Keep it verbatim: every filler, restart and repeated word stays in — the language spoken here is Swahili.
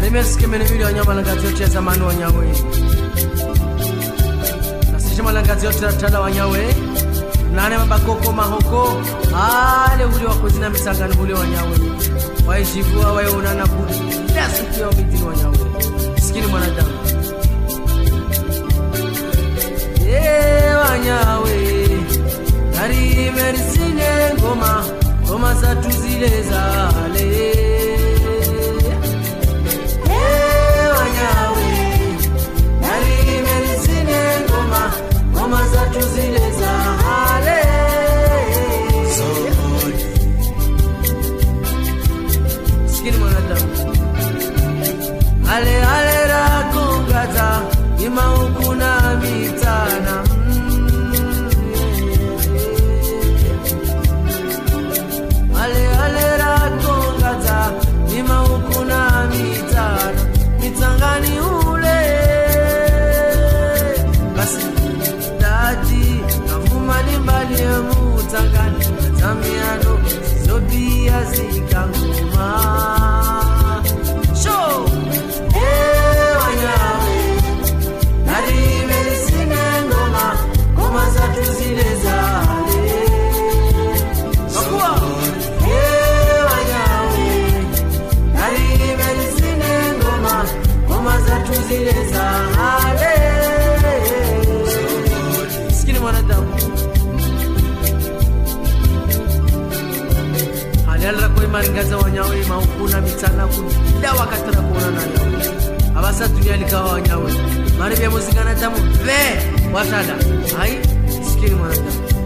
Alimeske mene video wanyama langazi yote ya zamani wanyawe. Nasishima langazi yote ya tada wanyawe. Nane mabakoko mahoko. Ale huli wakuzina misangani huli wanyawe. Waijivua wae unana budi. Nesu kia umitini wanyawe. Sikini mwanadamu. Eee wanyawe. Nari merisine ngoma. Ngoma za tuzile zale. Ngoma za tuzile za hale sikini mwanadamu hale hale rakungata ima ukuna mitana hale hale rakungata ima ukuna mitana mitangani ule basi Navumani mbali ya mutangani Tamiano Zobia zikanguma Show Eee wanyawe Nari merisine ngoma Ngoma za tuzile zale Makua Eee wanyawe Nari merisine ngoma Ngoma za tuzile zale mwanadamu halala kwa imaringaza wanyawe maukuna mitana kuda wakati na kuona nayo abasa dunia likawa wanyawe mari bya muzika na tamu ve watada hai sikini mwanadamu